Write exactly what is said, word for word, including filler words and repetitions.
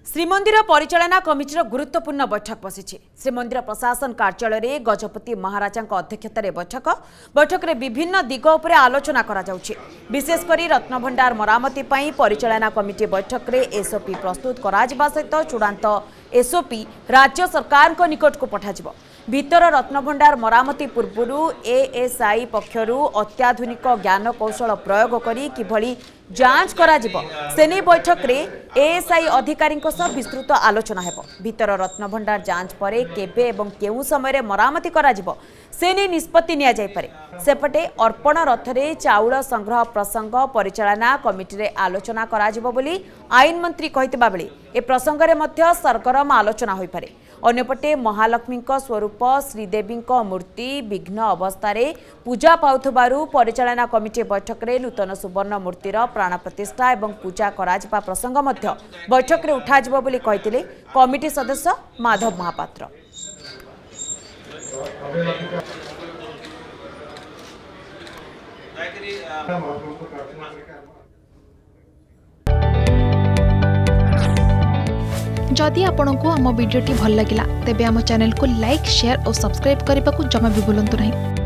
श्रीमंदिर परिचालना कमिटीर गुरुत्वपूर्ण बैठक बसी। श्रीमंदिर प्रशासन कार्यालय गजपति महाराजा अध्यक्षतार बैठक बैठक में विभिन्न दिग उपर आलोचना करा जाउछि। विशेषकर रत्नभंडार मरामती पई परिचालना कमिटी बैठक में एसओपी प्रस्तुत करा जिबा सहित चूड़ांत एसओपी राज्य सरकार को निकट को पठाजिबो। भीतर रत्नभंडार मरामती पूर्व एएसआई पक्षरु अत्याधुनिक ज्ञान कौशल प्रयोग करी किभली जांच करा जिवो सेने बैठक रे एएसआई अधिकारी विस्तृत आलोचना हेबो। भीतर रत्नभंडार जांच परे केबे एवं केउ समय मरामती करा जिवो सेने निष्पत्ति निया जाय पारे। सेपटे अर्पण रथरे चाउल संग्रह प्रसंग परिचालना कमिटी रे आलोचना करा जिवो बोली आईन मंत्री कहितबा बेले ए प्रसंग रे मध्य सरगरम आलोचना होई पारे। अन्यपटे महालक्ष्मी स्वरूप श्रीदेवी मूर्ति विघ्न अवस्था पूजा पाउथबारु परिचालना कमिटी बैठक में नूतन सुवर्ण मूर्तिर प्राण प्रतिष्ठा एवं पूजा कराजिबा प्रसंग मध्य बैठक में उठाजिबो बोली कहिथिले कमिटी सदस्य माधव महापात्र। जदि आपंक आम भिडी भल लगा तेब आम चैनल को लाइक शेयर और सब्सक्राइब करने को जमा भी भूलु नहीं।